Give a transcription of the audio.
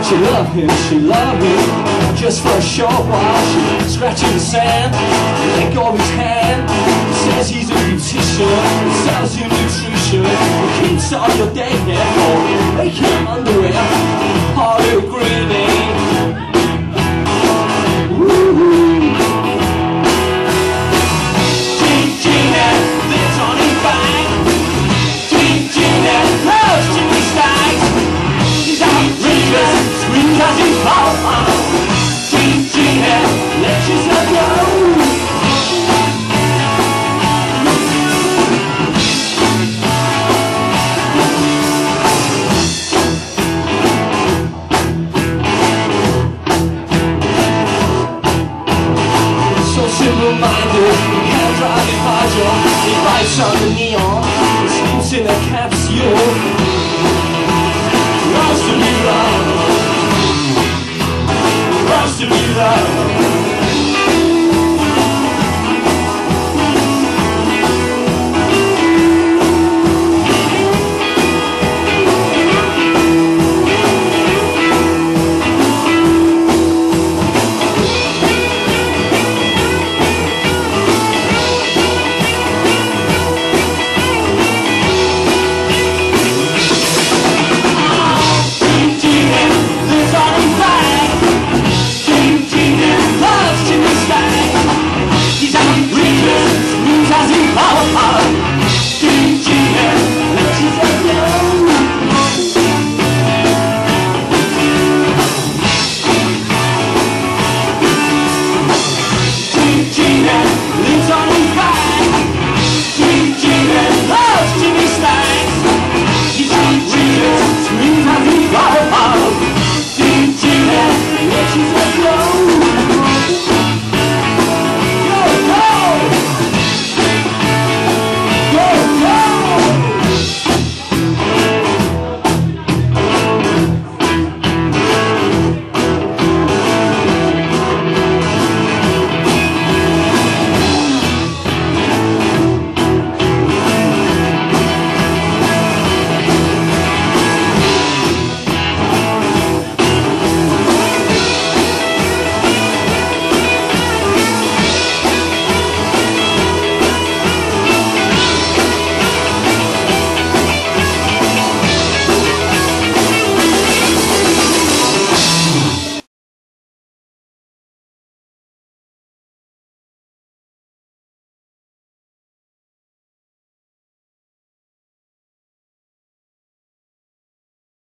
She loved him, just for a short while. She scratching the sand, let go of his hand. Says he's a beautician, sells you nutrition. Keeps all your dead hair cold, making underwear, harder greening. Genie lives on his back. Genie loves Jimmy Stacks. He's outrageous, sweet as he's hot. Genie lets yourself go. Simple-minded, can't drive his Bajo. He bites on the neon, he sleeps in a capsule. Loves to be loved, loves to be loved.